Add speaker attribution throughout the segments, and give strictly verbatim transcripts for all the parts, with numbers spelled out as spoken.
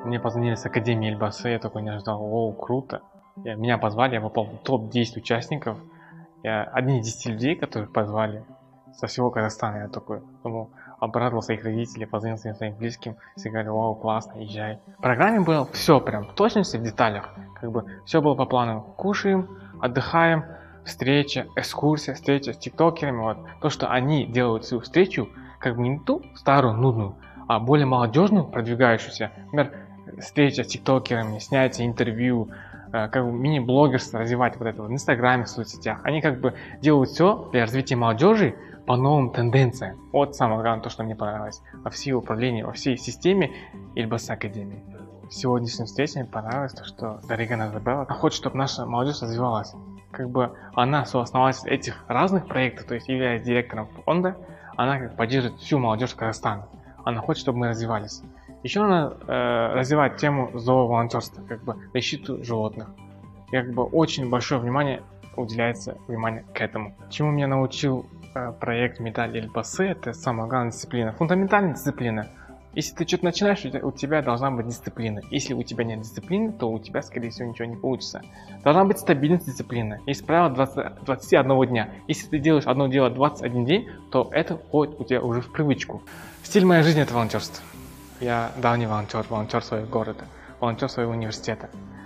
Speaker 1: Мне позвонили с Академии Эльбасы, я такой не ожидал, оу, круто. Я, меня позвали, я попал в топ десять участников. Я один из десяти людей, которых позвали со всего Казахстана. Я такой, думал, обрадовал своих родителей, позвонил своим, своим близким, все говорили, вау, классно, езжай. В программе было все прям, в точности, в деталях. Как бы все было по плану. Кушаем, отдыхаем, встреча, экскурсия, встреча с тиктокерами. Вот. То, что они делают свою встречу, как бы не ту старую, нудную, а более молодежную, продвигающуюся. Например, встреча с тиктокерами, снятие интервью, как бы мини-блогерство развивать вот это вот в Инстаграме, в соцсетях. Они как бы делают все для развития молодежи по новым тенденциям. Вот самое главное, то, что мне понравилось во всей управлении, во всей системе Эльбасы Академии. В сегодняшнем встрече мне понравилось то, что Дарига Назарбаева хочет, чтобы наша молодежь развивалась. Как бы она сооснователь этих разных проектов, то есть являясь директором фонда, она как поддерживает всю молодежь Казахстана. Она хочет, чтобы мы развивались. Еще надо э, развивать тему зооволонтерства, как бы защиту животных. И как бы очень большое внимание уделяется внимание к этому. Чему меня научил э, проект Медаль Эльбасы, это самая главная дисциплина, фундаментальная дисциплина. Если ты что-то начинаешь, у тебя должна быть дисциплина. Если у тебя нет дисциплины, то у тебя, скорее всего, ничего не получится. Должна быть стабильность дисциплины. Есть правило двадцать, двадцать один дня. Если ты делаешь одно дело двадцать один день, то это входит у тебя уже в привычку. Стиль моей жизни – это волонтерство. Я давний волонтер, волонтер своего города, волонтер своего университета.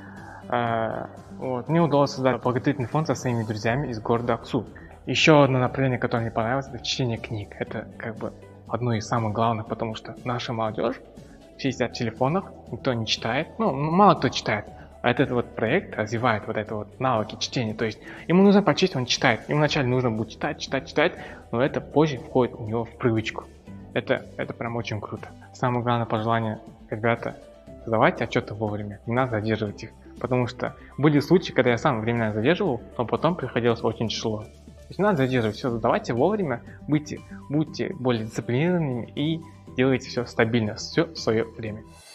Speaker 1: Э, вот. Мне удалось создать благотворительный фонд со своими друзьями из города Аксу. Еще одно направление, которое мне понравилось, это чтение книг. Это как бы одно из самых главных, потому что наша молодежь, все сидят в телефонах, никто не читает, ну, мало кто читает. А этот вот проект развивает вот это вот навыки чтения, то есть ему нужно прочесть, он читает. Ему вначале нужно будет читать, читать, читать, но это позже входит у него в привычку. Это, это прям очень круто. Самое главное пожелание, ребята, сдавайте отчеты вовремя, не надо задерживать их. Потому что были случаи, когда я сам временно задерживал, но потом приходилось очень тяжело. То есть не надо задерживать, все, сдавайте вовремя, будьте, будьте более дисциплинированными и делайте все стабильно, все в свое время.